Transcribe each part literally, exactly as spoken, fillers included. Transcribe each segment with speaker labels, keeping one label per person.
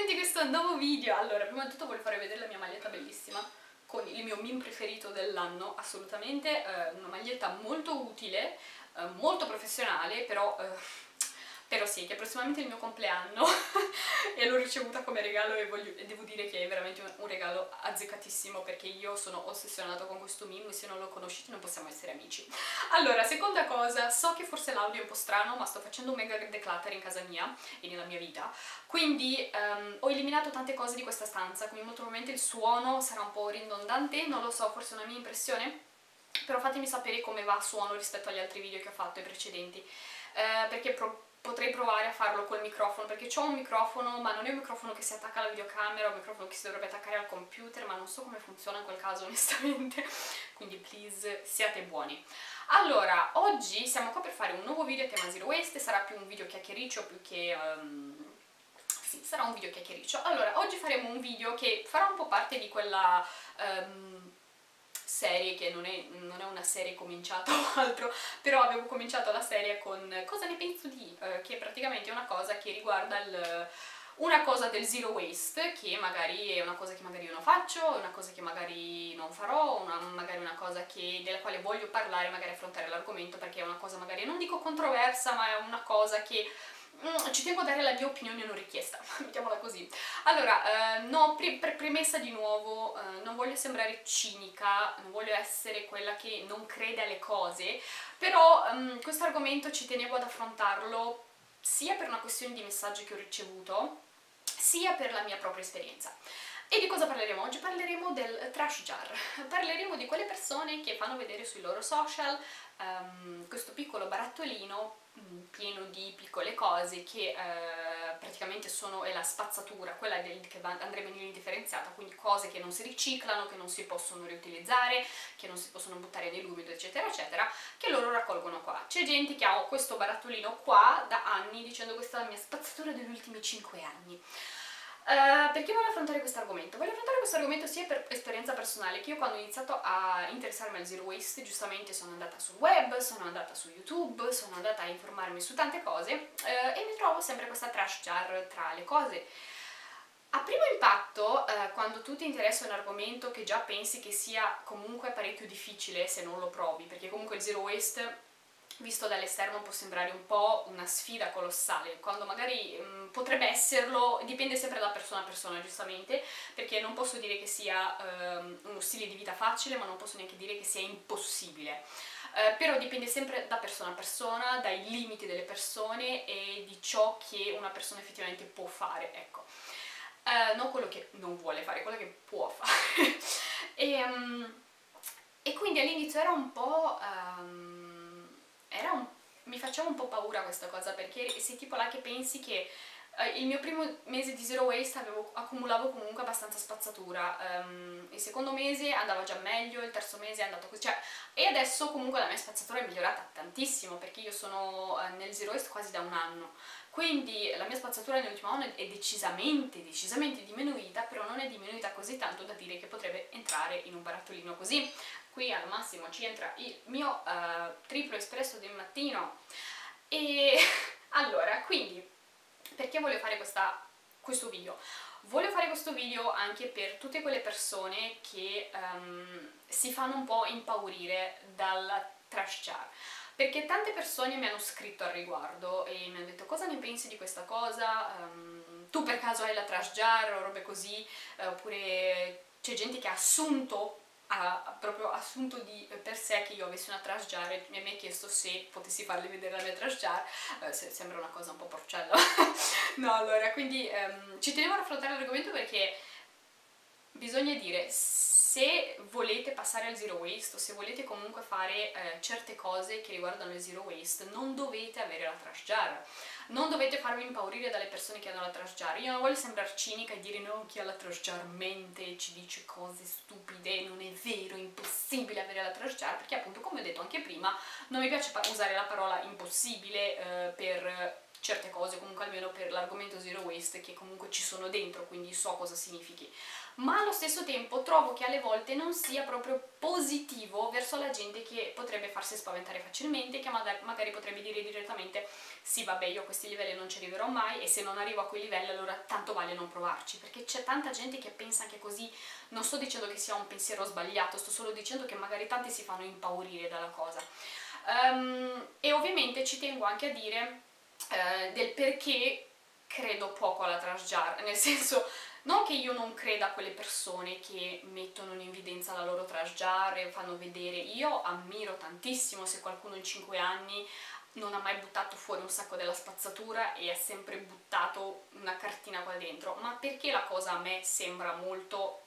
Speaker 1: benvenuti in questo nuovo video. Allora, prima di tutto voglio farvi vedere la mia maglietta bellissima con il mio meme preferito dell'anno, assolutamente, eh, una maglietta molto utile, eh, molto professionale, però, eh, però sì, che è prossimamente il mio compleanno e l'ho ricevuta come regalo e, voglio, e devo dire che è veramente un, un regalo azzeccatissimo, perché io sono ossessionata con questo meme e se non lo conoscete non possiamo essere amici. Allora, seconda cosa, so che forse l'audio è un po' strano, ma sto facendo un mega declutter in casa mia e nella mia vita, quindi um, ho eliminato tante cose di questa stanza, quindi molto probabilmente il suono sarà un po' ridondante, non lo so, forse è una mia impressione, però fatemi sapere come va a suono rispetto agli altri video che ho fatto, i precedenti, eh, perché pro potrei provare a farlo col microfono, perché ho un microfono, ma non è un microfono che si attacca alla videocamera, è un microfono che si dovrebbe attaccare al computer, ma non so come funziona in quel caso onestamente, quindi please siate buoni. Allora, oggi siamo qua per fare un nuovo video a tema Zero Waste, sarà più un video chiacchiericcio più che... Um, sì, sarà un video chiacchiericcio. Allora, oggi faremo un video che farà un po' parte di quella... Um, serie che non è, non è una serie cominciata o altro, però avevo cominciato la serie con Cosa ne penso di, eh, che è praticamente una cosa che riguarda il, una cosa del zero waste, che magari è una cosa che magari io non faccio, una cosa che magari non farò, una, magari una cosa che, della quale voglio parlare, magari affrontare l'argomento, perché è una cosa magari, non dico controversa, ma è una cosa che Mm, ci tengo a dare la mia opinione non richiesta, mettiamola così. Allora, eh, no, pre pre premessa di nuovo, eh, non voglio sembrare cinica, non voglio essere quella che non crede alle cose, però um, questo argomento ci tenevo ad affrontarlo sia per una questione di messaggi che ho ricevuto, sia per la mia propria esperienza. E di cosa parleremo oggi? Parleremo del trash jar, parleremo di quelle persone che fanno vedere sui loro social um, questo piccolo barattolino pieno di piccole cose che eh, praticamente sono è la spazzatura, quella del, che andrebbe in indifferenziata, quindi cose che non si riciclano, che non si possono riutilizzare, che non si possono buttare nell'umido, eccetera eccetera, che loro raccolgono qua. C'è gente che ha questo barattolino qua da anni dicendo questa è la mia spazzatura degli ultimi cinque anni. Uh, perché voglio affrontare questo argomento? Voglio affrontare questo argomento sia per esperienza personale, che io quando ho iniziato a interessarmi al zero waste, giustamente sono andata sul web, sono andata su YouTube, sono andata a informarmi su tante cose uh, e mi trovo sempre questa trash jar tra le cose. A primo impatto, uh, quando tu ti interessi a un argomento che già pensi che sia comunque parecchio difficile se non lo provi, perché comunque il zero waste visto dall'esterno può sembrare un po' una sfida colossale, quando magari mh, potrebbe esserlo, dipende sempre da persona a persona giustamente, perché non posso dire che sia um, uno stile di vita facile, ma non posso neanche dire che sia impossibile. Uh, però dipende sempre da persona a persona, dai limiti delle persone e di ciò che una persona effettivamente può fare, ecco. Uh, non quello che non vuole fare, quello che può fare. e, um, e quindi all'inizio era un po'... Um, Era un, mi faceva un po' paura questa cosa, perché sei tipo là che pensi che eh, il mio primo mese di zero waste avevo, accumulavo comunque abbastanza spazzatura, um, il secondo mese andava già meglio, il terzo mese è andato così, cioè, e adesso comunque la mia spazzatura è migliorata tantissimo, perché io sono eh, nel zero waste quasi da un anno, quindi la mia spazzatura nell'ultimo anno è decisamente, decisamente diminuita, però non è diminuita così tanto da dire che potrebbe entrare in un barattolino così. Qui al massimo ci entra il mio uh, triplo espresso del mattino. E allora, quindi, perché voglio fare questa, questo video? Voglio fare questo video anche per tutte quelle persone che um, si fanno un po' impaurire dal trash jar, perché tante persone mi hanno scritto al riguardo e mi hanno detto cosa ne pensi di questa cosa, um, tu per caso hai la trash jar o robe così, uh, oppure c'è gente che ha assunto ha proprio assunto di per sé che io avessi una trash jar e mi ha chiesto se potessi farle vedere la mia trash jar, eh, se, sembra una cosa un po' porcella. No, allora, quindi ehm, ci tenevo ad affrontare l'argomento perché bisogna dire, se volete passare al zero waste o se volete comunque fare eh, certe cose che riguardano il zero waste, non dovete avere la trash jar. Non dovete farvi impaurire dalle persone che hanno la trash jar. Io non voglio sembrare cinica e dire no, chi ha la trash jar mente, ci dice cose stupide, non è vero, è impossibile avere la trash jar, perché appunto, come ho detto anche prima, non mi piace usare la parola impossibile eh, per certe cose, comunque almeno per l'argomento zero waste, che comunque ci sono dentro, quindi so cosa significhi. Ma allo stesso tempo trovo che alle volte non sia proprio positivo verso la gente che potrebbe farsi spaventare facilmente, che magari potrebbe dire direttamente sì vabbè, io a questi livelli non ci arriverò mai, e se non arrivo a quei livelli allora tanto vale non provarci, perché c'è tanta gente che pensa anche così. Non sto dicendo che sia un pensiero sbagliato, sto solo dicendo che magari tanti si fanno impaurire dalla cosa. Um, e ovviamente ci tengo anche a dire uh, del perché credo poco alla trash jar, nel senso, non che io non creda a quelle persone che mettono in evidenza la loro trash jar e fanno vedere. Io ammiro tantissimo se qualcuno in cinque anni non ha mai buttato fuori un sacco della spazzatura e ha sempre buttato una cartina qua dentro, ma perché la cosa a me sembra molto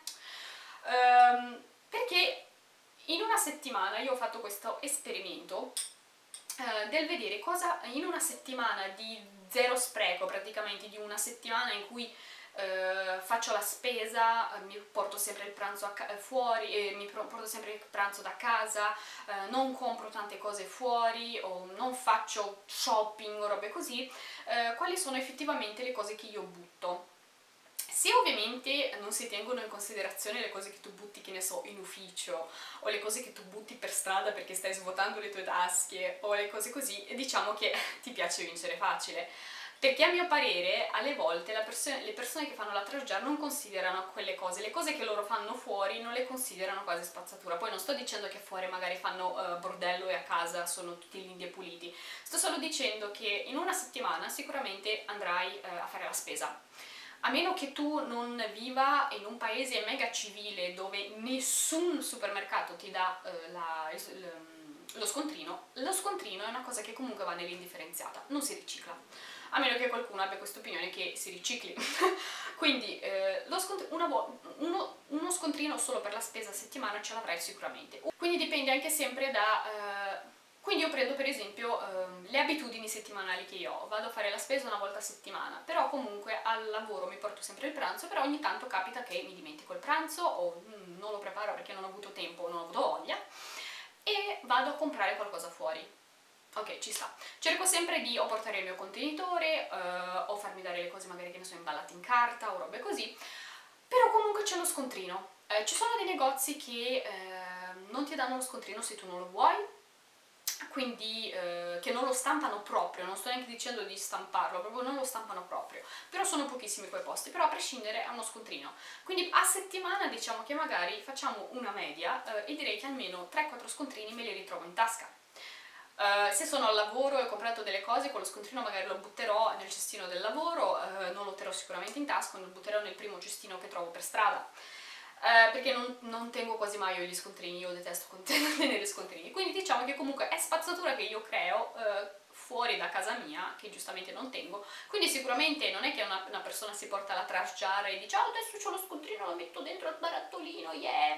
Speaker 1: eh, um, perché in una settimana io ho fatto questo esperimento eh, del vedere cosa in una settimana di zero spreco, praticamente di una settimana in cui Uh, faccio la spesa, uh, mi porto sempre il pranzo a fuori, eh, mi porto sempre il pranzo da casa, uh, non compro tante cose fuori o non faccio shopping o robe così, uh, quali sono effettivamente le cose che io butto. Se ovviamente non si tengono in considerazione le cose che tu butti, che ne so, in ufficio, o le cose che tu butti per strada perché stai svuotando le tue tasche, o le cose così, diciamo che ti piace vincere facile. Perché a mio parere alle volte la persone, le persone che fanno la trash jar non considerano quelle cose, le cose che loro fanno fuori non le considerano quasi spazzatura. Poi non sto dicendo che fuori magari fanno uh, bordello e a casa sono tutti lindi e puliti, sto solo dicendo che in una settimana sicuramente andrai uh, a fare la spesa. A meno che tu non viva in un paese mega civile dove nessun supermercato ti dà uh, la, il, lo scontrino, lo scontrino è una cosa che comunque va nell'indifferenziata, non si ricicla. A meno che qualcuno abbia questa opinione che si ricicli. Quindi eh, lo uno, uno, uno scontrino solo per la spesa a settimana ce l'avrai sicuramente. Quindi dipende anche sempre da... Eh, quindi io prendo per esempio eh, le abitudini settimanali che io ho. Vado a fare la spesa una volta a settimana, però comunque al lavoro mi porto sempre il pranzo, però ogni tanto capita che mi dimentico il pranzo o mm, non lo preparo perché non ho avuto tempo o non ho avuto voglia e vado a comprare qualcosa fuori. Ok, ci sta. Cerco sempre di o portare il mio contenitore uh, o farmi dare le cose magari che ne so imballate in carta o robe così, però comunque c'è lo scontrino. Eh, ci sono dei negozi che eh, non ti danno lo scontrino se tu non lo vuoi, quindi eh, che non lo stampano proprio, non sto neanche dicendo di stamparlo, proprio non lo stampano proprio, però sono pochissimi quei posti, però a prescindere è uno scontrino. Quindi a settimana diciamo che magari facciamo una media eh, e direi che almeno tre quattro scontrini me li ritrovo in tasca. Uh, se sono al lavoro e ho comprato delle cose, con lo scontrino magari lo butterò nel cestino del lavoro, uh, non lo terrò sicuramente in tasca, lo butterò nel primo cestino che trovo per strada, uh, perché non, non tengo quasi mai io gli scontrini, io detesto tenere scontrini, quindi diciamo che comunque è spazzatura che io creo uh, fuori da casa mia, che giustamente non tengo, quindi sicuramente non è che una, una persona si porta la trash jar e dice oh adesso c'ho lo scontrino, lo metto dentro al barattolino, yeah!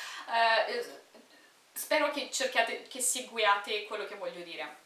Speaker 1: Uh, Spero che cerchiate, che seguiate quello che voglio dire.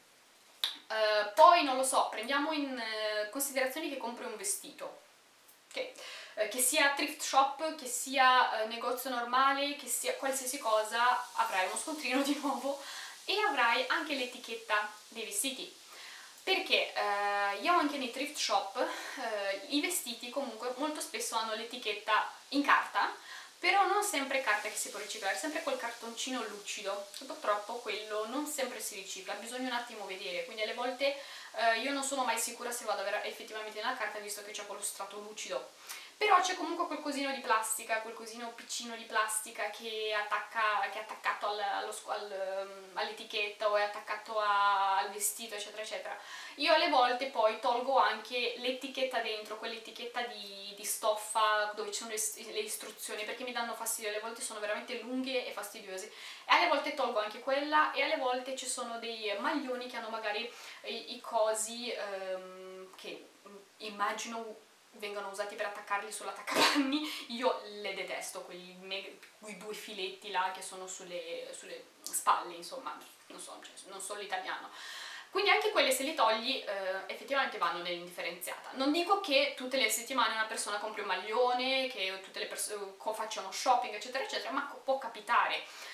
Speaker 1: Uh, poi, non lo so, prendiamo in uh, considerazione che compri un vestito, okay? uh, che sia thrift shop, che sia uh, negozio normale, che sia qualsiasi cosa, avrai uno scontrino di nuovo e avrai anche l'etichetta dei vestiti. Perché uh, io anche nei thrift shop uh, i vestiti comunque molto spesso hanno l'etichetta in carta, però non sempre carta che si può riciclare, sempre quel cartoncino lucido, che purtroppo quello non sempre si ricicla, bisogna un attimo vedere, quindi alle volte eh, io non sono mai sicura se vado a avere effettivamente nella carta visto che c'è quello strato lucido. Però c'è comunque quel cosino di plastica, quel cosino piccino di plastica che, attacca, che è attaccato al, allo, al, all'etichetta o è attaccato a, al vestito eccetera eccetera. Io alle volte poi tolgo anche l'etichetta dentro, quell'etichetta di, di stoffa dove ci sono le, le istruzioni, perché mi danno fastidio, alle volte sono veramente lunghe e fastidiose e alle volte tolgo anche quella e alle volte ci sono dei maglioni che hanno magari i, i cosi ehm, che immagino vengono usati per attaccarli sull'attaccapanni. Io le detesto, quei, mega, quei due filetti là che sono sulle, sulle spalle, insomma, non so, cioè, non so l'italiano. Quindi anche quelle se li togli eh, effettivamente vanno nell'indifferenziata. Non dico che tutte le settimane una persona compri un maglione, che tutte le persone facciano shopping eccetera eccetera, ma può capitare.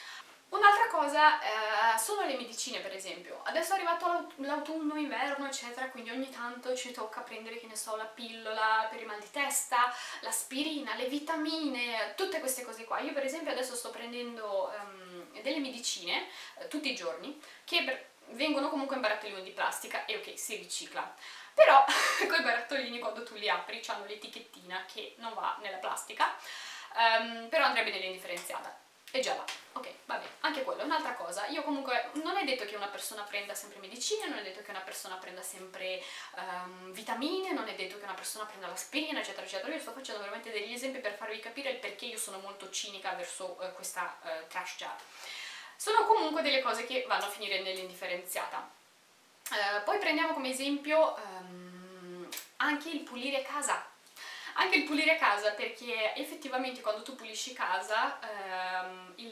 Speaker 1: Un'altra cosa eh, sono le medicine, per esempio. Adesso è arrivato l'autunno, inverno, eccetera, quindi ogni tanto ci tocca prendere, che ne so, la pillola per il mal di testa, l'aspirina, le vitamine, tutte queste cose qua. Io per esempio adesso sto prendendo um, delle medicine eh, tutti i giorni, che per, vengono comunque in barattolini di plastica, e ok, si ricicla. Però quei barattolini quando tu li apri hanno l'etichettina che non va nella plastica, um, però andrebbe nell'indifferenziata. E già va, ok, vabbè, anche quello è un'altra cosa. Io comunque, non è detto che una persona prenda sempre medicine, non è detto che una persona prenda sempre um, vitamine, non è detto che una persona prenda l'aspirina, eccetera, eccetera. Io sto facendo veramente degli esempi per farvi capire il perché io sono molto cinica verso uh, questa uh, trash jar. Sono comunque delle cose che vanno a finire nell'indifferenziata. Uh, poi prendiamo come esempio um, anche il pulire casa. Anche il pulire casa, perché effettivamente quando tu pulisci casa ehm, il,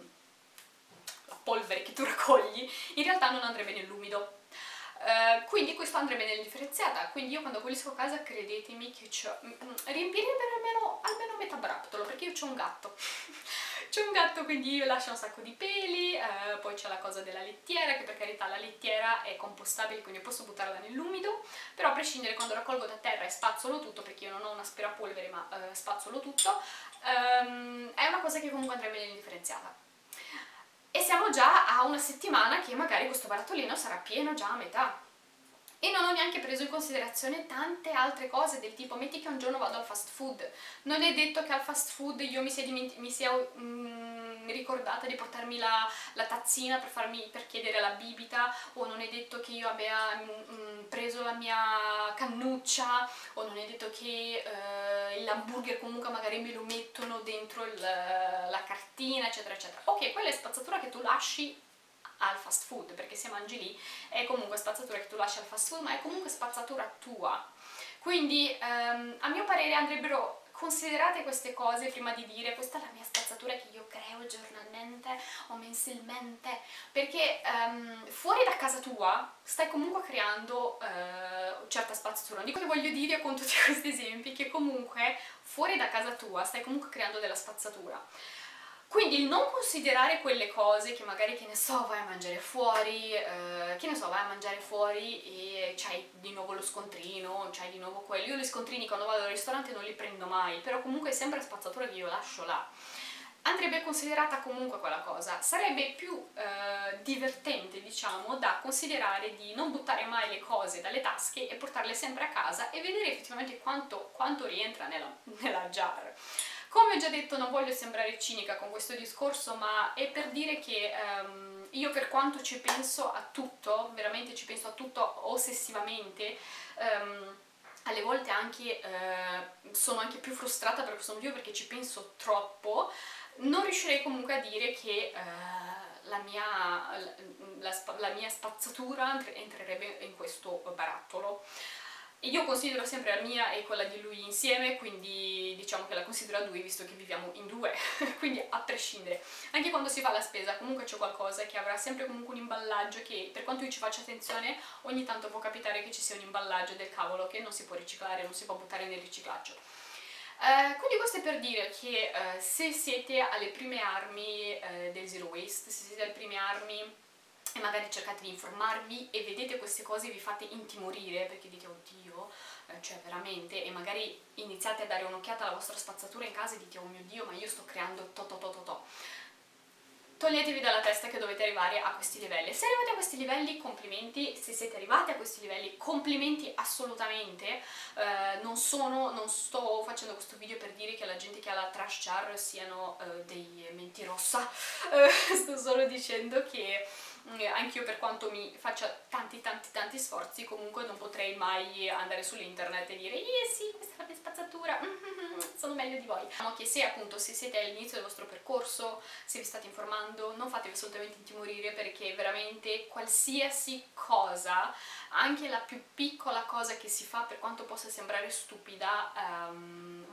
Speaker 1: la polvere che tu raccogli in realtà non andrebbe nell'umido. Uh, quindi questo andrebbe nell'indifferenziata, quindi io quando pulisco casa credetemi che c'ho riempire per almeno, almeno metà barattolo, perché io c'ho un gatto c'ho un gatto, quindi io lascio un sacco di peli, uh, poi c'è la cosa della lettiera, che per carità la lettiera è compostabile, quindi posso buttarla nell'umido, però a prescindere quando raccolgo da terra e spazzolo tutto, perché io non ho un aspirapolvere ma uh, spazzolo tutto, um, è una cosa che comunque andrebbe nell'indifferenziata. E siamo già a una settimana che magari questo barattolino sarà pieno già a metà. E non ho neanche preso in considerazione tante altre cose, del tipo, metti che un giorno vado al fast food, non è detto che al fast food io mi sia, mi sia mm, ricordata di portarmi la, la tazzina per, farmi, per chiedere la bibita, o non è detto che io abbia mm, preso la mia cannuccia, o non è detto che eh, l'hamburger comunque magari me lo mettono dentro il, la cartina, eccetera, eccetera. Ok, quella è spazzatura che tu lasci al fast food, perché se mangi lì è comunque spazzatura che tu lasci al fast food, ma è comunque spazzatura tua. Quindi ehm, a mio parere andrebbero considerate queste cose prima di dire questa è la mia spazzatura che io creo giornalmente o mensilmente, perché ehm, fuori da casa tua stai comunque creando eh, certa spazzatura. Non dico che voglio dire con tutti questi esempi che comunque fuori da casa tua stai comunque creando della spazzatura. Quindi il non considerare quelle cose che magari, che ne so, vai a mangiare fuori, eh, che ne so, vai a mangiare fuori e c'hai di nuovo lo scontrino, c'hai di nuovo quello. Io gli scontrini quando vado al ristorante non li prendo mai, però comunque è sempre spazzatura che io lascio là. Andrebbe considerata comunque quella cosa. Sarebbe più eh, divertente, diciamo, da considerare di non buttare mai le cose dalle tasche e portarle sempre a casa e vedere effettivamente quanto, quanto rientra nella, nella jar. Come ho già detto, non voglio sembrare cinica con questo discorso, ma è per dire che um, io, per quanto ci penso a tutto, veramente ci penso a tutto ossessivamente, um, alle volte anche uh, sono anche più frustrata per questo motivo, perché ci penso troppo, non riuscirei comunque a dire che uh, la, mia, la, la, la mia spazzatura entrerebbe in questo barattolo. Io considero sempre la mia e quella di lui insieme, quindi diciamo che la considero a due, visto che viviamo in due, quindi a prescindere. Anche quando si fa la spesa comunque c'è qualcosa che avrà sempre comunque un imballaggio che, per quanto io ci faccia attenzione, ogni tanto può capitare che ci sia un imballaggio del cavolo che non si può riciclare, non si può buttare nel riciclaggio. Uh, quindi questo è per dire che uh, se siete alle prime armi uh, del zero waste, se siete alle prime armi e magari cercate di informarvi e vedete queste cose e vi fate intimorire perché dite oddio, eh, cioè veramente, e magari iniziate a dare un'occhiata alla vostra spazzatura in casa e dite oh mio dio, ma io sto creando to to to to to. Toglietevi dalla testa che dovete arrivare a questi livelli. Se arrivate a questi livelli, complimenti. Se siete arrivati a questi livelli, complimenti assolutamente. Eh, non sono, non sto facendo questo video per dire che la gente che ha la trash jar siano eh, dei mentirossa. Eh, sto solo dicendo che anch'io, per quanto mi faccia tanti tanti tanti sforzi, comunque non potrei mai andare sull'internet e dire eh sì, questa è la mia spazzatura, sono meglio di voi. Diciamo che se appunto se siete all'inizio del vostro percorso, se vi state informando, non fatevi assolutamente intimorire, perché veramente qualsiasi cosa, anche la più piccola cosa che si fa, per quanto possa sembrare stupida, um,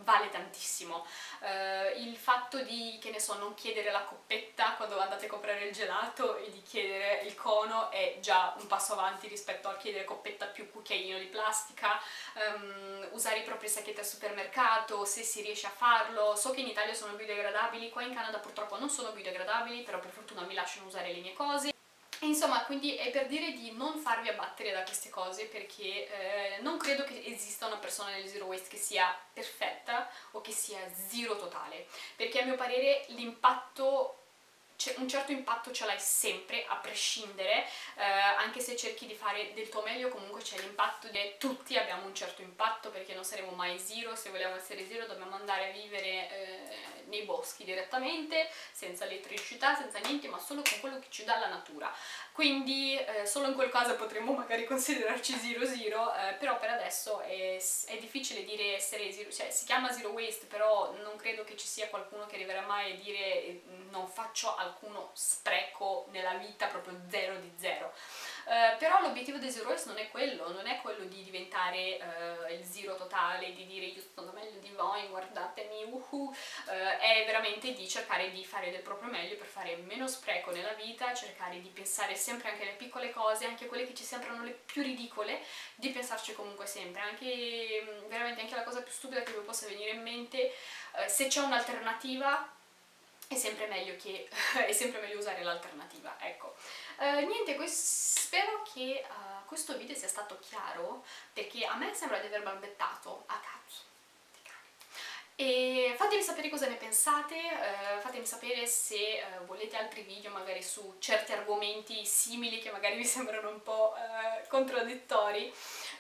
Speaker 1: vale tantissimo. Uh, il fatto di, che ne so, non chiedere la coppetta quando andate a comprare il gelato e di chiedere il cono è già un passo avanti rispetto al chiedere coppetta più cucchiaino di plastica, um, usare i propri sacchetti al supermercato, se si riesce a farlo. So che in Italia sono biodegradabili, qua in Canada purtroppo non sono biodegradabili, però per fortuna mi lasciano usare le mie cose. Insomma, quindi è per dire di non farvi abbattere da queste cose, perché eh, non credo che esista una persona nel zero waste che sia perfetta o che sia zero totale, perché a mio parere l'impatto, un certo impatto ce l'hai sempre, a prescindere, eh, anche se cerchi di fare del tuo meglio, comunque c'è l'impatto di tutti abbiamo un certo impatto, perché non saremo mai zero. Se vogliamo essere zero dobbiamo andare a vivere eh, nei boschi direttamente, senza elettricità, senza niente, ma solo con quello che ci dà la natura. Quindi eh, solo in quel caso potremmo magari considerarci zero zero, eh, però per adesso è, è difficile dire essere zero, cioè si chiama zero waste, però non credo che ci sia qualcuno che arriverà mai a dire non faccio alcuno spreco nella vita, proprio zero di zero. Uh, però l'obiettivo del zero waste non è quello, non è quello di diventare uh, il zero totale, di dire io sono meglio di voi, guardatemi, uhu, uh, è veramente di cercare di fare del proprio meglio per fare meno spreco nella vita, cercare di pensare sempre anche alle piccole cose, anche quelle che ci sembrano le più ridicole, di pensarci comunque sempre, anche veramente anche la cosa più stupida che vi possa venire in mente, uh, se c'è un'alternativa è sempre meglio che è sempre meglio usare l'alternativa, ecco. Uh, niente, spero che uh, questo video sia stato chiaro, perché a me sembra di aver balbettato a cazzo di cane. E fatemi sapere cosa ne pensate, uh, fatemi sapere se uh, volete altri video magari su certi argomenti simili che magari vi sembrano un po' uh, contraddittori, uh,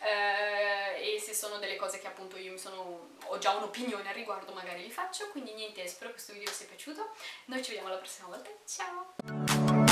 Speaker 1: e se sono delle cose che appunto io mi sono, ho già un'opinione al riguardo, magari li faccio. Quindi niente, spero che questo video vi sia piaciuto, noi ci vediamo la prossima volta, ciao!